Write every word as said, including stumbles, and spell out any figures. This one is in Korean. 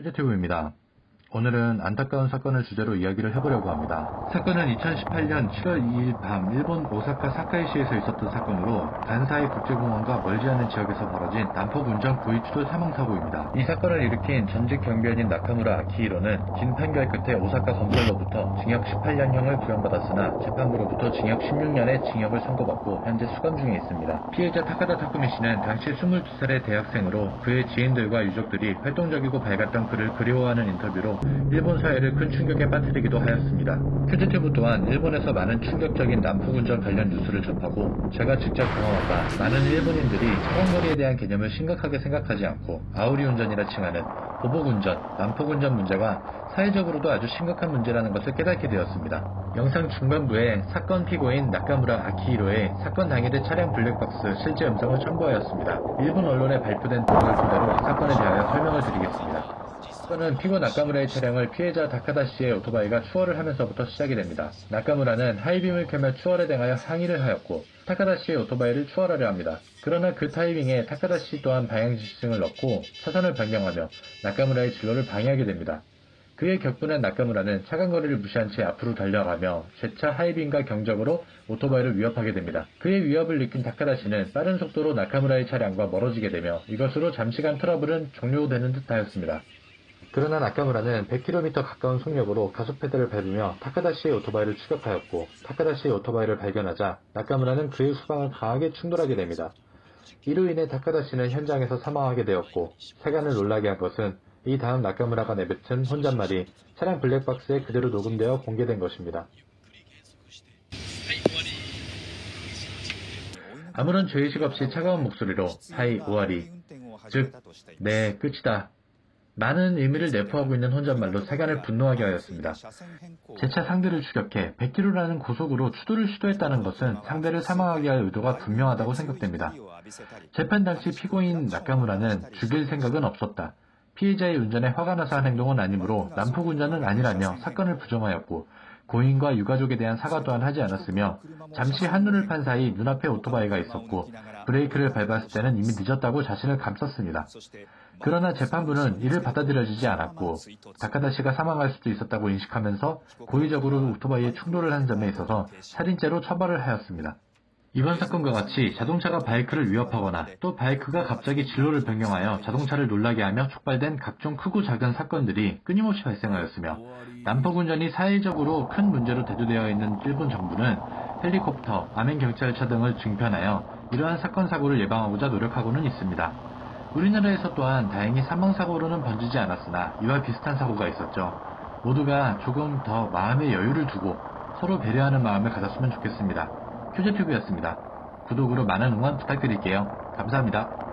퓨제티브입니다. 오늘은 안타까운 사건을 주제로 이야기를 해보려고 합니다. 사건은 이천십팔년 칠월 이일 밤 일본 오사카 사카이시에서 있었던 사건으로 간사이 국제공원과 멀지 않은 지역에서 벌어진 난폭 운전 고의추돌 사망사고입니다. 이 사건을 일으킨 전직 경비원인 나카무라 아키히로는 긴 판결 끝에 오사카 검찰로부터 징역 십팔년형을 구형받았으나 재판부로부터 징역 십육년의 징역을 선고받고 현재 수감 중에 있습니다. 피해자 타카다 타쿠미 씨는 당시 스물두 살의 대학생으로 그의 지인들과 유족들이 활동적이고 밝았던 그를 그리워하는 인터뷰로 일본 사회를 큰 충격에 빠뜨리기도 하였습니다. 퓨제티브 또한 일본에서 많은 충격적인 난폭운전 관련 뉴스를 접하고 제가 직접 경험한 바 많은 일본인들이 차간거리에 대한 개념을 심각하게 생각하지 않고 아우리 운전이라 칭하는 보복운전, 난폭운전 문제가 사회적으로도 아주 심각한 문제라는 것을 깨닫게 되었습니다. 영상 중반부에 사건 피고인 나카무라 아키히로의 사건 당일의 차량 블랙박스 실제 음성을 첨부하였습니다. 일본 언론에 발표된 내용을 토대로 사건에 대하여 설명을 드리겠습니다. 사건은 피고 나카무라의 차량을 피해자 다카다 씨의 오토바이가 추월을 하면서부터 시작이 됩니다. 나카무라는 하이빔을 켜며 추월에 대하여 항의를 하였고 타카다 씨의 오토바이를 추월하려 합니다. 그러나 그 타이밍에 타카다 씨 또한 방향지시승을 넣고 차선을 변경하며 나카무라의 진로를 방해하게 됩니다. 그의 격분한 나카무라는 차간거리를 무시한 채 앞으로 달려가며 재차 하이빔과 경적으로 오토바이를 위협하게 됩니다. 그의 위협을 느낀 타카다 씨는 빠른 속도로 나카무라의 차량과 멀어지게 되며 이것으로 잠시간 트러블은 종료되는 듯 하였습니다. 그러나 나카무라는 백 킬로미터 가까운 속력으로 가속 페달을 밟으며 타카다 씨의 오토바이를 추격하였고 타카다 씨의 오토바이를 발견하자 나카무라는 그의 수방을 강하게 충돌하게 됩니다. 이로 인해 타카다 씨는 현장에서 사망하게 되었고 세간을 놀라게 한 것은 이 다음 나카무라가 내뱉은 혼잣말이 차량 블랙박스에 그대로 녹음되어 공개된 것입니다. 아무런 죄의식 없이 차가운 목소리로 하이 오와리, 즉 네 끝이다 많은 의미를 내포하고 있는 혼잣말로 세간을 분노하게 하였습니다. 재차 상대를 추격해 백 킬로미터라는 고속으로 추돌을 시도했다는 것은 상대를 사망하게 할 의도가 분명하다고 생각됩니다. 재판 당시 피고인 나카무라는 죽일 생각은 없었다. 피해자의 운전에 화가 나서 한 행동은 아니므로 난폭운전은 아니라며 사건을 부정하였고 고인과 유가족에 대한 사과 또한 하지 않았으며 잠시 한눈을 판 사이 눈앞에 오토바이가 있었고 브레이크를 밟았을 때는 이미 늦었다고 자신을 감쌌습니다. 그러나 재판부는 이를 받아들여지지 않았고 다카다 씨가 사망할 수도 있었다고 인식하면서 고의적으로 오토바이에 충돌을 한 점에 있어서 살인죄로 처벌을 하였습니다. 이번 사건과 같이 자동차가 바이크를 위협하거나 또 바이크가 갑자기 진로를 변경하여 자동차를 놀라게 하며 촉발된 각종 크고 작은 사건들이 끊임없이 발생하였으며 난폭운전이 사회적으로 큰 문제로 대두되어 있는 일본 정부는 헬리콥터, 아멘 경찰차 등을 증편하여 이러한 사건 사고를 예방하고자 노력하고는 있습니다. 우리나라에서 또한 다행히 사망사고로는 번지지 않았으나 이와 비슷한 사고가 있었죠. 모두가 조금 더 마음의 여유를 두고 서로 배려하는 마음을 가졌으면 좋겠습니다. 퓨제튜브였습니다. 구독으로 많은 응원 부탁드릴게요. 감사합니다.